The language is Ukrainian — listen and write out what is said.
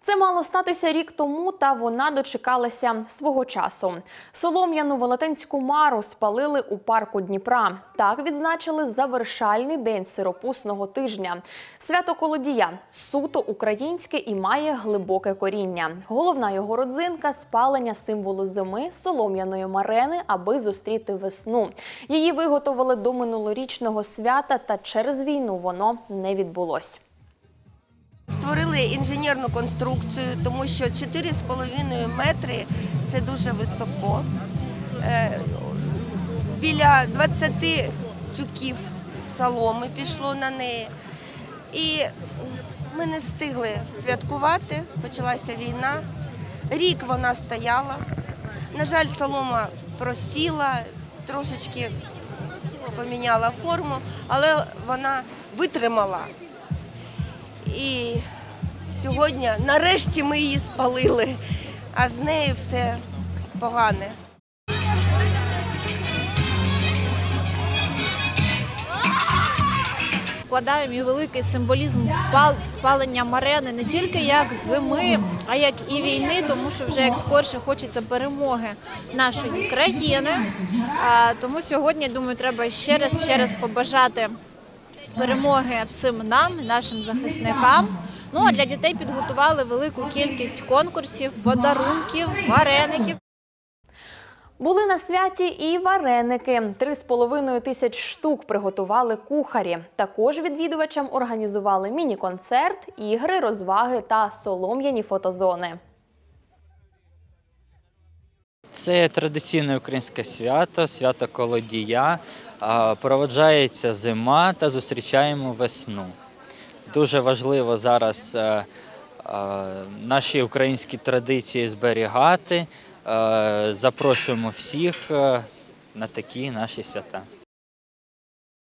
Це мало статися рік тому, та вона дочекалася свого часу. Солом'яну велетенську мару спалили у парку Дніпра. Так відзначили завершальний день сиропусного тижня. Свято Колодія – суто українське і має глибоке коріння. Головна його родзинка – спалення символу зими – солом'яної марени, аби зустріти весну. Її виготовили до минулорічного свята, та через війну воно не відбулось. Створили інженерну конструкцію, тому що 4,5 метри – це дуже високо. Біля 20 тюків соломи пішло на неї. І ми не встигли святкувати, почалася війна. Рік вона стояла. На жаль, солома просіла, трошечки поміняла форму, але вона витримала. І сьогодні, нарешті, ми її спалили, а з нею все погане. Вкладаємо і великий символізм в спалення марени не тільки як зими, а як і війни, тому що вже як скорше хочеться перемоги нашої країни. Тому сьогодні, думаю, треба ще раз побажати перемоги всім нам, нашим захисникам. Ну а для дітей підготували велику кількість конкурсів, подарунків, вареників. Були на святі і вареники. 3,5 тисяч штук приготували кухарі. Також відвідувачам організували міні-концерт, ігри, розваги та солом'яні фотозони. Це традиційне українське свято, свято Колодія. Проводжається зима та зустрічаємо весну. Дуже важливо зараз наші українські традиції зберігати. Запрошуємо всіх на такі наші свята.